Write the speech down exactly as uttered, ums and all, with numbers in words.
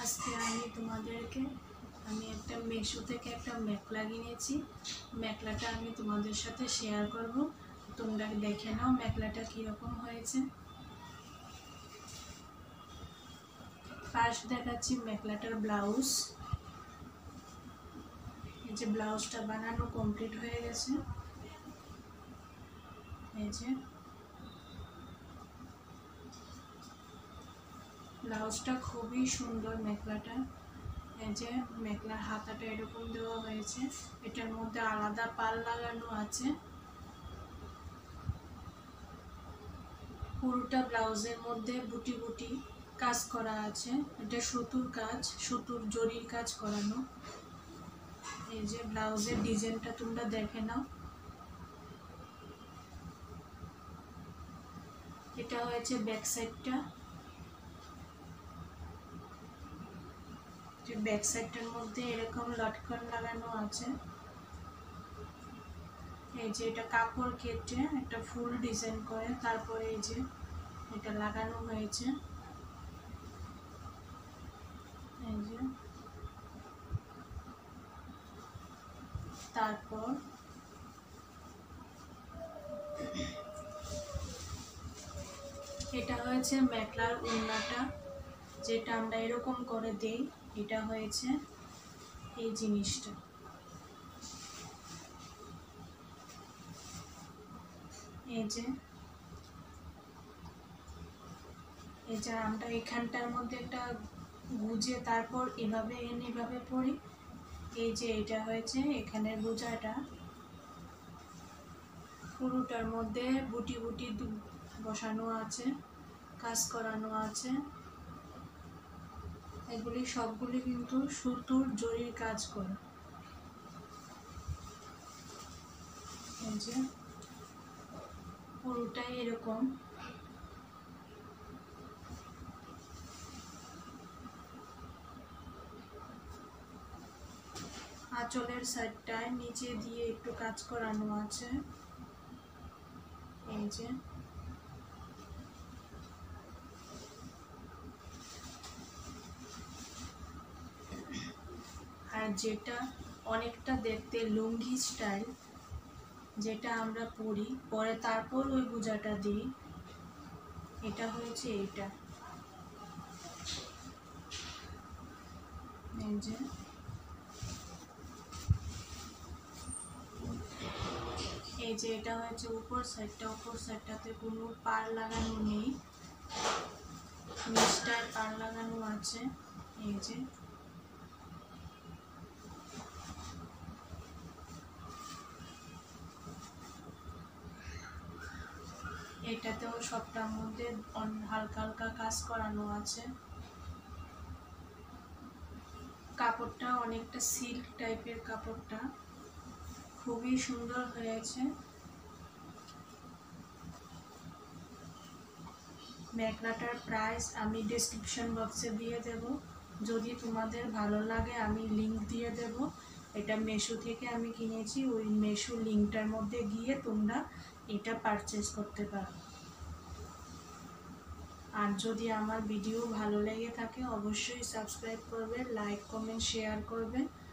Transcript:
আজকে আমি তোমাদেরকে আমি একটা মেশো থেকে একটা মেখলা কিনেছি। মেখলাটা আমি তোমাদের সাথে শেয়ার করব, তোমরা দেখে নাও মেখলাটা কীরকম হয়েছে। ফার্স্ট দেখাচ্ছি মেখলাটার ব্লাউজ। এই যে ব্লাউজটা বানানো কমপ্লিট হয়ে গেছে। এই যে ব্লাউজটা খুবই সুন্দর মেখলাটা। এই যে মেখলার হাতাটা এরকম দেওয়া হয়েছে, এটার মধ্যে আলাদা পাল লাগানো আছে। পুরোটা ব্লাউজের মধ্যে বুটি বুটি কাজ করা আছে, এটা সুতুর কাজ, সুতুর জরির কাজ করানো। এই যে ব্লাউজের ডিজাইনটা তোমরা দেখে নাও। এটা হয়েছে ব্যাক সাইডটা। যে ব্যাক সাইডটার মধ্যে এরকম লটকন লাগানো আছে। এই যে এটা কাপড় কেটে একটা ফুল ডিজাইন করে তারপরে এই যে এটা লাগানো হয়েছে। এই যে তারপর এটা হয়েছে মেখলার ওড়নাটা, যেটা আমরা এরকম করে দেই। এটা হয়েছে এই জিনিসটা। এই যে এই যে আমরা এখানটার মধ্যে একটা গুজে তারপর এভাবে এনে এভাবে পরি। এই যে এটা হয়েছে এখানের গুজাটা, পুরোটার মধ্যে বুটি বুটি বসানো আছে, কাজ করানো আছে। এগুলি সবগুলি কিন্তু সুতোর জরির কাজ করে। এই যে পুরোটাই এরকম। আঁচলের সাইডটায় নিচে দিয়ে একটু কাজ করানো আছে। এই যে আর যেটা অনেকটা দেখতে লুঙ্গি স্টাইল, যেটা আমরা পরি পরে তারপর ওই গুজাটা দিই, এটা হয়েছে এইটা। এই যে এই যে এটা হয়েছে উপর সাইডটা। উপর সাইডটাতে কোনো পার লাগানো নেই, নিচটায় পার লাগানো আছে। এই যে এটাতেও সবটার মধ্যে হালকা হালকা কাজ করানো আছে। কাপড়টা অনেকটা সিল্ক টাইপের, কাপড়টা খুবই সুন্দর হয়েছে। মেখলাটার প্রাইস আমি ডেসক্রিপশন বক্সে দিয়ে দেব, যদি তোমাদের ভালো লাগে আমি লিংক দিয়ে দেব। এটা মেশো থেকে আমি কিনেছি, ওই মেশো লিংকটার মধ্যে গিয়ে তোমরা এটা পারচেজ করতে পারো। আর যদি আমার ভিডিও ভালো লেগে থাকে অবশ্যই সাবস্ক্রাইব করবে, লাইক কমেন্ট শেয়ার করবে।